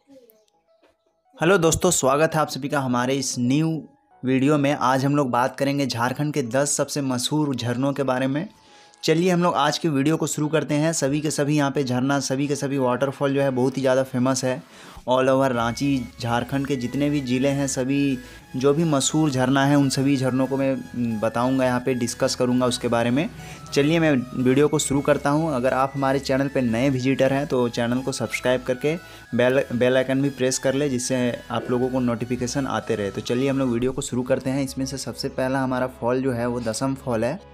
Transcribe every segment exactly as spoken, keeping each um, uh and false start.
Hello दोस्तों, स्वागत है आप सभी का हमारे इस न्यू वीडियो में। आज हम लोग बात करेंगे झारखंड के दस सबसे मशहूर झरनों के बारे में। चलिए हम लोग आज के वीडियो को शुरू करते हैं। सभी के सभी यहाँ पे झरना, सभी के सभी वाटरफॉल जो है बहुत ही ज़्यादा फेमस है। ऑल ओवर रांची, झारखंड के जितने भी ज़िले हैं, सभी जो भी मशहूर झरना है उन सभी झरनों को मैं बताऊंगा, यहाँ पे डिस्कस करूंगा उसके बारे में। चलिए मैं वीडियो को शुरू करता हूं। अगर आप हमारे चैनल पे नए विजिटर हैं तो चैनल को सब्सक्राइब करके बेल बेल आइकन भी प्रेस कर ले, जिससे आप लोगों को नोटिफिकेशन आते रहे। तो चलिए हम लोग वीडियो को शुरू करते हैं। इसमें से सबसे पहला हमारा फॉल जो है वो दसम फॉल है।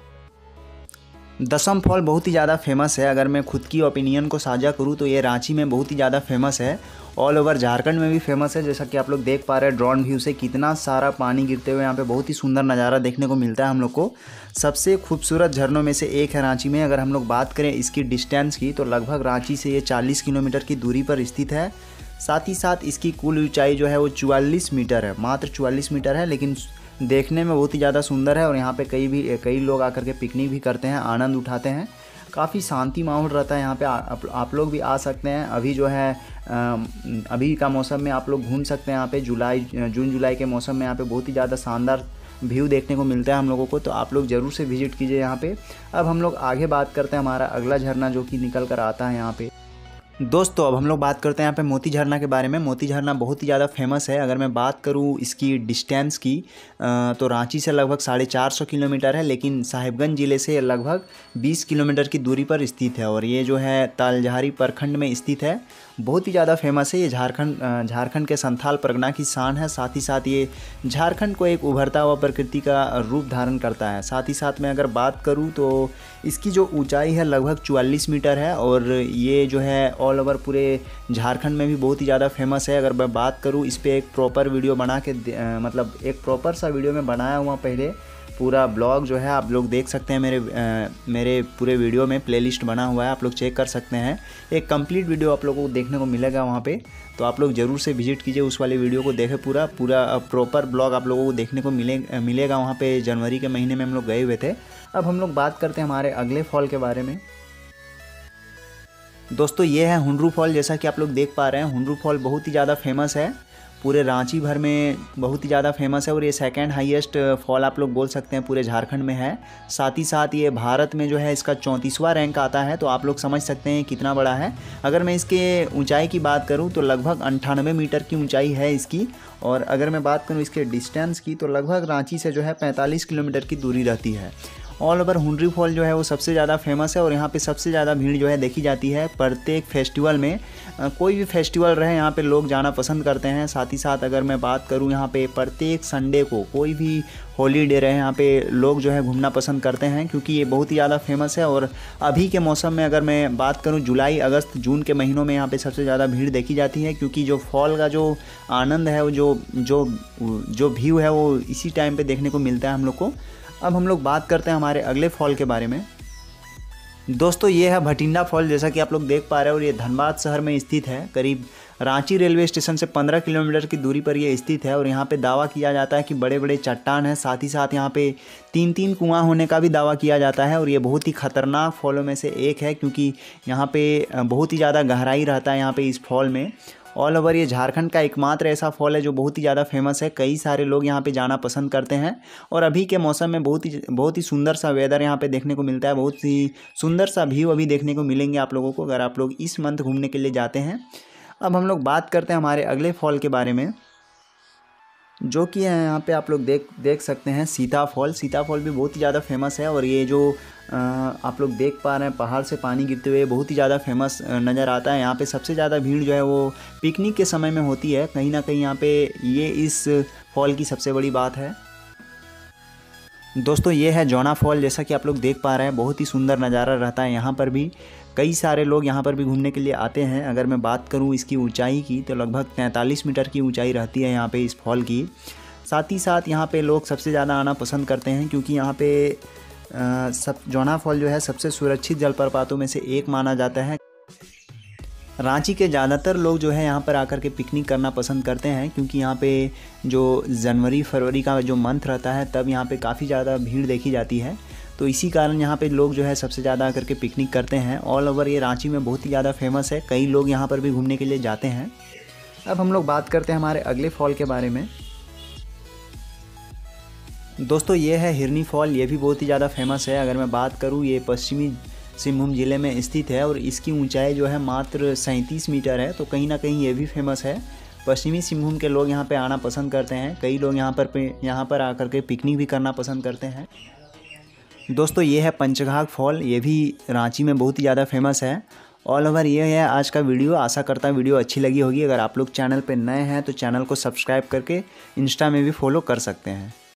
दसम फॉल बहुत ही ज़्यादा फेमस है। अगर मैं खुद की ओपिनियन को साझा करूँ तो ये रांची में बहुत ही ज़्यादा फेमस है। ऑल ओवर झारखंड में भी फेमस है। जैसा कि आप लोग देख पा रहे हैं ड्रोन व्यू से, कितना सारा पानी गिरते हुए यहाँ पे बहुत ही सुंदर नज़ारा देखने को मिलता है हम लोग को। सबसे खूबसूरत झरनों में से एक है रांची में। अगर हम लोग बात करें इसकी डिस्टेंस की तो लगभग रांची से ये चालीस किलोमीटर की दूरी पर स्थित है। साथ ही साथ इसकी कुल ऊंचाई जो है वो चौवालीस मीटर है, मात्र चौवालीस मीटर है, लेकिन देखने में बहुत ही ज़्यादा सुंदर है। और यहाँ पे कई भी कई लोग आकर के पिकनिक भी करते हैं, आनंद उठाते हैं। काफ़ी शांति माहौल रहता है यहाँ पे। आप, आप लोग भी आ सकते हैं। अभी जो है अभी का मौसम में आप लोग घूम सकते हैं यहाँ पे। जुलाई जून जुलाई के मौसम में यहाँ पे बहुत ही ज़्यादा शानदार व्यू देखने को मिलता है हम लोगों को। तो आप लोग ज़रूर से विजिट कीजिए यहाँ पे। अब हम लोग आगे बात करते हैं हमारा अगला झरना जो कि निकल कर आता है यहाँ पे। दोस्तों अब हम लोग बात करते हैं यहाँ पे मोती झरना के बारे में। मोती झरना बहुत ही ज़्यादा फेमस है। अगर मैं बात करूँ इसकी डिस्टेंस की तो रांची से लगभग साढ़े चार सौ किलोमीटर है, लेकिन साहिबगंज ज़िले से लगभग बीस किलोमीटर की दूरी पर स्थित है। और ये जो है तालझारी प्रखंड में स्थित है। बहुत ही ज़्यादा फेमस है। ये झारखंड झारखंड के संथाल परगना की शान है। साथ ही साथ ये झारखंड को एक उभरता हुआ प्रकृति का रूप धारण करता है। साथ ही साथ मैं अगर बात करूँ तो इसकी जो ऊंचाई है लगभग चौवालीस मीटर है। और ये जो है ऑल ओवर पूरे झारखंड में भी बहुत ही ज़्यादा फेमस है। अगर मैं बात करूँ इस पर एक प्रॉपर वीडियो बना के मतलब एक प्रॉपर सा वीडियो में बनाया हुआ पहले पूरा ब्लॉग जो है आप लोग देख सकते हैं। मेरे आ, मेरे पूरे वीडियो में प्लेलिस्ट बना हुआ है, आप लोग चेक कर सकते हैं। एक कंप्लीट वीडियो आप लोगों को देखने को मिलेगा वहाँ पे। तो आप लोग ज़रूर से विजिट कीजिए, उस वाले वीडियो को देखें। पूरा पूरा प्रॉपर ब्लॉग आप लोगों को देखने को मिले मिलेगा वहाँ पे। जनवरी के महीने में हम लोग गए हुए थे। अब हम लोग बात करते हैं हमारे अगले फॉल के बारे में। दोस्तों ये है हुंडरू फॉल। जैसा कि आप लोग देख पा रहे हैं, हुंडरू फॉल बहुत ही ज़्यादा फेमस है। पूरे रांची भर में बहुत ही ज़्यादा फेमस है। और ये सेकंड हाईएस्ट फॉल आप लोग बोल सकते हैं पूरे झारखंड में है। साथ ही साथ ये भारत में जो है इसका चौंतीसवां रैंक आता है। तो आप लोग समझ सकते हैं कितना बड़ा है। अगर मैं इसके ऊंचाई की बात करूं तो लगभग अंठानवे मीटर की ऊंचाई है इसकी। और अगर मैं बात करूं इसके डिस्टेंस की तो लगभग रांची से जो है पैंतालीस किलोमीटर की दूरी रहती है। ऑल ओवर हुंडरू फॉल जो है वो सबसे ज़्यादा फेमस है। और यहाँ पे सबसे ज़्यादा भीड़ जो है देखी जाती है प्रत्येक फेस्टिवल में। कोई भी फेस्टिवल रहे यहाँ पे लोग जाना पसंद करते हैं। साथ ही साथ अगर मैं बात करूँ यहाँ पे प्रत्येक संडे को, कोई भी हॉलीडे रहे, यहाँ पे लोग जो है घूमना पसंद करते हैं, क्योंकि ये बहुत ही ज़्यादा फेमस है। और अभी के मौसम में अगर मैं बात करूँ जुलाई, अगस्त, जून के महीनों में यहाँ पे सबसे ज़्यादा भीड़ देखी जाती है। क्योंकि जो फॉल का जो आनंद है, वो जो जो जो व्यू है वो इसी टाइम पर देखने को मिलता है हम लोग को। अब हम लोग बात करते हैं हमारे अगले फॉल के बारे में। दोस्तों ये है भटिंडा फॉल। जैसा कि आप लोग देख पा रहे हो, और ये धनबाद शहर में स्थित है। करीब रांची रेलवे स्टेशन से पंद्रह किलोमीटर की दूरी पर ये स्थित है। और यहाँ पे दावा किया जाता है कि बड़े बड़े चट्टान हैं। साथ ही साथ यहाँ पे तीन तीन कुआं होने का भी दावा किया जाता है। और ये बहुत ही खतरनाक फॉलों में से एक है, क्योंकि यहाँ पे बहुत ही ज़्यादा गहराई रहता है यहाँ पे इस फॉल में। ऑल ओवर ये झारखंड का एकमात्र ऐसा फॉल है जो बहुत ही ज़्यादा फेमस है। कई सारे लोग यहाँ पे जाना पसंद करते हैं। और अभी के मौसम में बहुत ही बहुत ही सुंदर सा वेदर यहाँ पे देखने को मिलता है। बहुत ही सुंदर सा व्यू अभी देखने को मिलेंगे आप लोगों को, अगर आप लोग इस मंथ घूमने के लिए जाते हैं। अब हम लोग बात करते हैं हमारे अगले फॉल के बारे में, जो कि है यहाँ पे आप लोग देख देख सकते हैं सीता फॉल। सीता फॉल भी बहुत ही ज़्यादा फेमस है। और ये जो आ, आप लोग देख पा रहे हैं पहाड़ से पानी गिरते हुए, बहुत ही ज़्यादा फेमस नज़र आता है। यहाँ पे सबसे ज़्यादा भीड़ जो है वो पिकनिक के समय में होती है। कहीं ना कहीं यहाँ पे ये इस फॉल की सबसे बड़ी बात है। दोस्तों ये है जौना फॉल। जैसा कि आप लोग देख पा रहे हैं, बहुत ही सुंदर नज़ारा रहता है यहाँ पर भी। कई सारे लोग यहाँ पर भी घूमने के लिए आते हैं। अगर मैं बात करूँ इसकी ऊंचाई की तो लगभग तैंतालीस मीटर की ऊंचाई रहती है यहाँ पे इस फॉल की। साथ ही साथ यहाँ पे लोग सबसे ज़्यादा आना पसंद करते हैं, क्योंकि यहाँ पे आ, सब जौना फॉल जो है सबसे सुरक्षित जलप्रपातों में से एक माना जाता है। रांची के ज़्यादातर लोग जो है यहाँ पर आकर के पिकनिक करना पसंद करते हैं, क्योंकि यहाँ पे जो जनवरी फरवरी का जो मंथ रहता है तब यहाँ पे काफ़ी ज़्यादा भीड़ देखी जाती है। तो इसी कारण यहाँ पे लोग जो है सबसे ज़्यादा आकर के पिकनिक करते हैं। ऑल ओवर ये रांची में बहुत ही ज़्यादा फेमस है। कई लोग यहाँ पर भी घूमने के लिए जाते हैं। अब हम लोग बात करते हैं हमारे अगले फॉल के बारे में। दोस्तों ये है हिरनी फॉल, ये भी बहुत ही ज़्यादा फेमस है। अगर मैं बात करूँ, ये पश्चिमी सिंहभूम ज़िले में स्थित है और इसकी ऊंचाई जो है मात्र सैंतीस मीटर है, तो कहीं ना कहीं ये भी फेमस है। पश्चिमी सिंहभूम के लोग यहाँ पे आना पसंद करते हैं, कई लोग यहाँ पर यहाँ पर आकर के पिकनिक भी करना पसंद करते हैं। दोस्तों ये है पंचघाघ फॉल, ये भी रांची में बहुत ही ज़्यादा फेमस है। ऑल ओवर ये है आज का वीडियो। आशा करता हूँ वीडियो अच्छी लगी होगी। अगर आप लोग चैनल पर नए हैं तो चैनल को सब्सक्राइब करके इंस्टा में भी फॉलो कर सकते हैं।